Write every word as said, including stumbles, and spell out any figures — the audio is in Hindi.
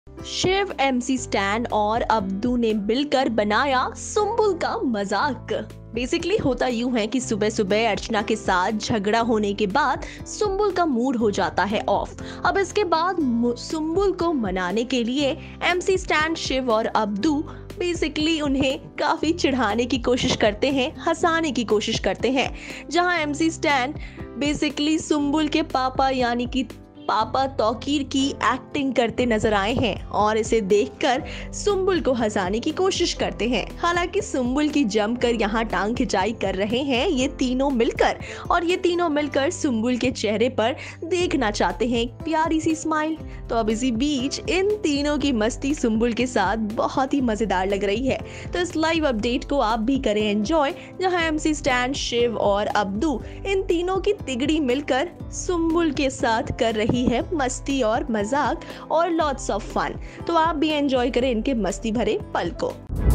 शिव, एमसी स्टैन और अब्दू ने मिलकर बनाया सुम्बुल का मजाक। बेसिकली होता यूं है कि सुबह सुबह अर्चना के साथ झगड़ा होने के बाद सुम्बुल का मूड हो जाता है ऑफ। अब इसके बाद मु- सुम्बुल को मनाने के लिए एमसी स्टैन, शिव और अब्दू बेसिकली उन्हें काफी चिढ़ाने की कोशिश करते हैं, हंसाने की कोशिश करते हैं। जहां एमसी स्टैन बेसिकली सुम्बुल के पापा यानी कि पापा तौकीर की एक्टिंग करते नजर आए हैं और इसे देखकर सुम्बुल को हंसाने की कोशिश करते हैं। हालांकि सुम्बुल की जमकर यहाँ टांग खिंचाई कर रहे हैं ये तीनों मिलकर, और ये तीनों मिलकर सुम्बुल के चेहरे पर देखना चाहते हैं एक प्यारी सी स्माइल। तो अब इसी बीच इन तीनों की मस्ती सुम्बुल के साथ बहुत ही मजेदार लग रही है। तो इस लाइव अपडेट को आप भी करें एंजॉय, जहां एमसी स्टैन, शिव और अब्दू इन तीनों की तिगड़ी मिलकर सुम्बुल के साथ कर रही है मस्ती और मजाक और लॉट्स ऑफ फन। तो आप भी एंजॉय करें इनके मस्ती भरे पल को।